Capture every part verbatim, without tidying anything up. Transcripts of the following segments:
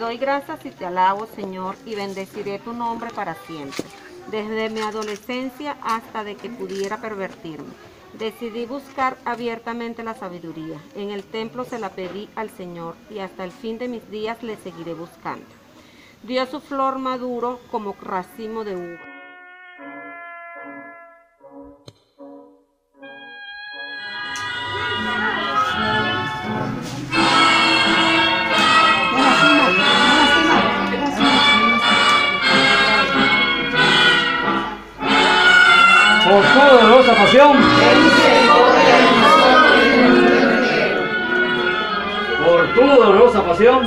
doy gracias y te alabo, Señor, y bendeciré tu nombre para siempre. Desde mi adolescencia hasta de que pudiera pervertirme, decidí buscar abiertamente la sabiduría. En el templo se la pedí al Señor y hasta el fin de mis días le seguiré buscando. Dio su flor maduro como racimo de uva. Por tu dolorosa pasión, por tu dolorosa pasión,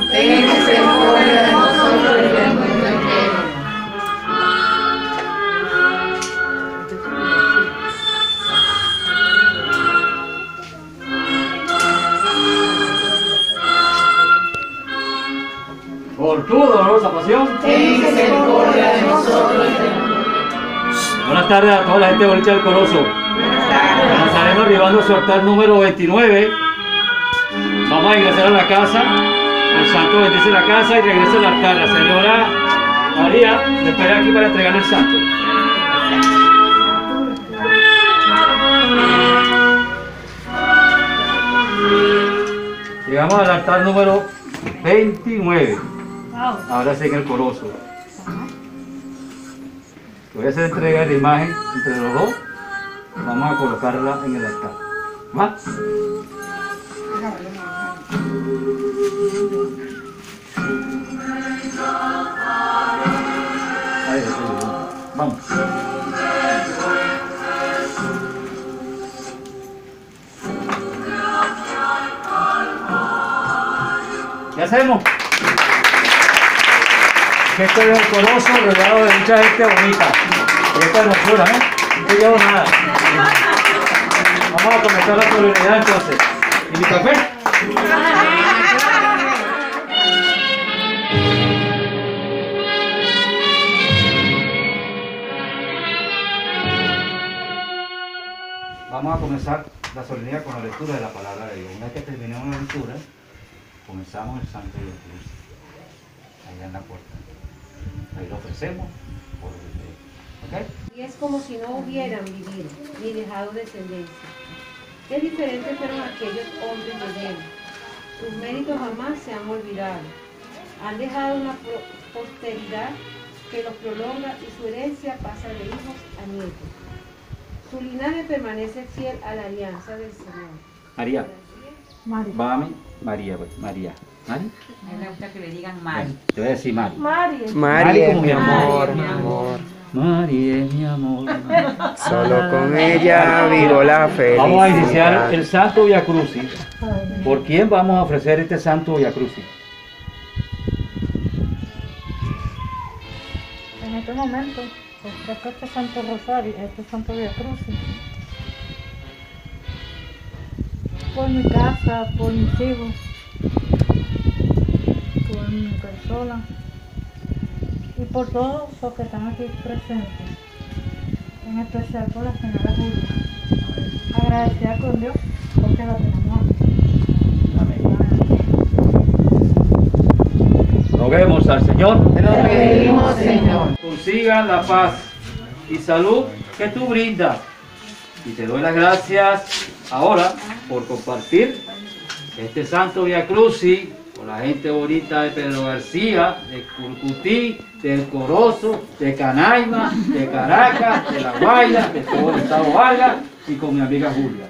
por tu dolorosa pasión, ten misericordia de nosotros. Buenas tardes a toda la gente bonita del Corozo. Estaremos arribando a su altar número veintinueve. Vamos a ingresar a la casa. El santo bendice la casa y regresa al altar. La señora María me espera aquí para entregar el santo. Llegamos al altar número veintinueve. Ahora sí en el Corozo. Voy a hacer entrega de la imagen entre los dos. Vamos a colocarla en el altar. ¿Va? Ahí, ahí, vamos. ¿Qué hacemos? Que esto es el Corozo rodeado de mucha gente bonita. Y esta hermosura, ¿eh? No llevo nada. Vamos a comenzar la solemnidad entonces. ¿Y mi café? Vamos a comenzar la solemnidad con la lectura de la palabra de Dios. Una vez que terminemos la lectura, comenzamos el Santo de Cruz. Allá en la puerta. Ahí lo ofrecemos por el ¿okay? Y es como si no hubieran vivido ni dejado descendencia. Qué diferentes fueron aquellos hombres de bien. Sus méritos jamás se han olvidado. Han dejado una posteridad que los prolonga y su herencia pasa de hijos a nietos. Su linaje permanece fiel a la alianza del Señor. María. María. Vamos, María, pues, María. ¿Mari? A mí me gusta que le digan Mari. Te voy a decir Mari. María. María como es mi amor, mi amor. María es mi amor. Solo con ella vivo la felicidad. Vamos a iniciar el Santo Via Crucis. ¿Por quién vamos a ofrecer este Santo Via Crucis? En este momento, ofrezco este Santo Rosario, este Santo Via Crucis. Por mi casa, por mis hijos, por mi persona y por todos los que están aquí presentes, en especial por la señora Julia. Agradecida con Dios porque la tenemos aquí. Amén. Roguemos al Señor. Te lo pedimos, Señor. Consigan la paz y salud que tú brindas. Y te doy las gracias ahora por compartir este Santo Via Crucis con la gente bonita de Pedro García, de Curcutí, del Corozo, de Canaima, de Caracas, de La Guaira, de todo el estado Vargas y con mi amiga Julia.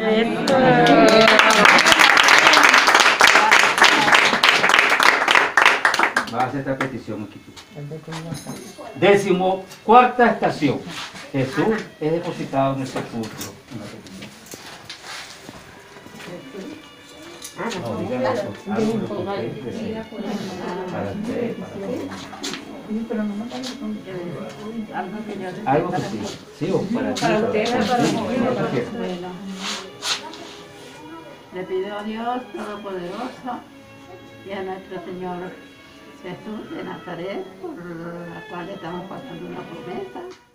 Vas a hacer esta petición aquí tú. Décimo cuarta estación. Jesús es depositado en el sepulcro. No, díganlo eso. Algo lo que ustedes deseen. Para usted, para usted. Algo que sí. Sí, o para ti. Para usted, para usted. Bueno. Le pido a Dios Todopoderoso y a nuestro Señor Jesús de Nazaret, por la cual estamos pasando una promesa.